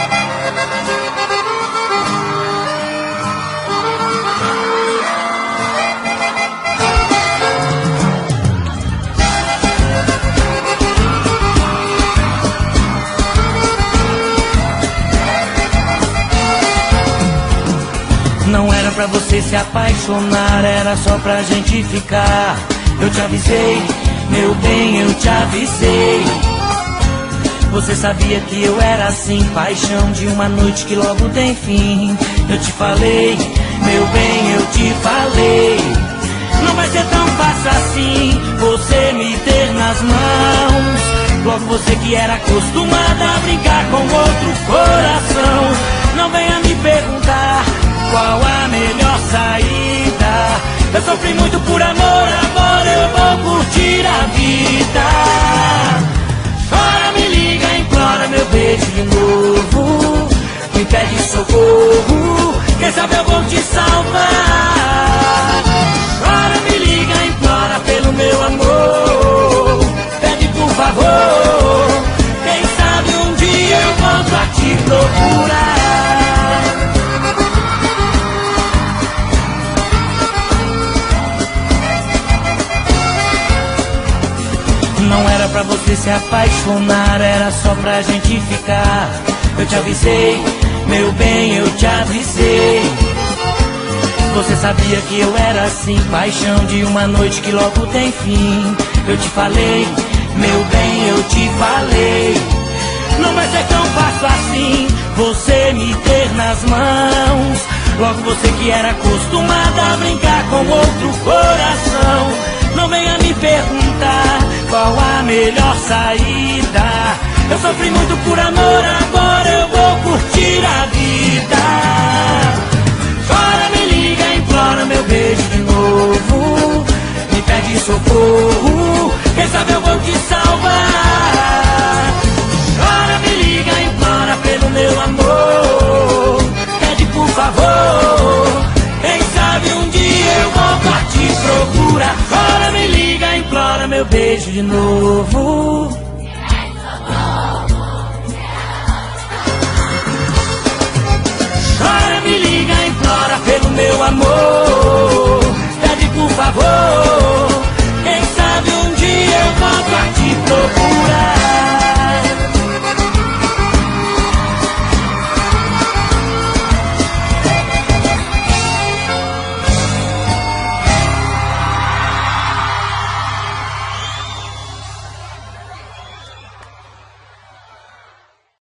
Não era pra você se apaixonar, era só pra gente ficar. Eu te avisei, meu bem, eu te avisei. Você sabia que eu era assim, paixão de uma noite que logo tem fim. Eu te falei, meu bem, eu te falei. Não vai ser tão fácil assim, você me ter nas mãos. Logo você que era acostumada a brincar com outro coração. Não venha me perguntar qual a melhor saída. Eu sofri muito por amor, agora eu vou curtir a vida. Chora, me liga, implora meu beijo de novo. Me pede socorro, quem sabe eu vou te salvar. Chora, me liga, implora pelo meu amor. Pede por favor, quem sabe um dia eu volto a te procurar. Não era pra você se apaixonar, era só pra gente ficar. Eu te avisei, meu bem, eu te avisei. Você sabia que eu era assim, paixão de uma noite que logo tem fim. Eu te falei, meu bem, eu te falei. Não vai ser tão fácil assim, você me ter nas mãos. Logo você que era acostumada a brincar com outro coração. Não venha me perguntar qual a melhor saída. Eu sofri muito por amor, agora eu vou curtir a vida. Chora, me liga, implora meu beijo de novo. Me pede socorro,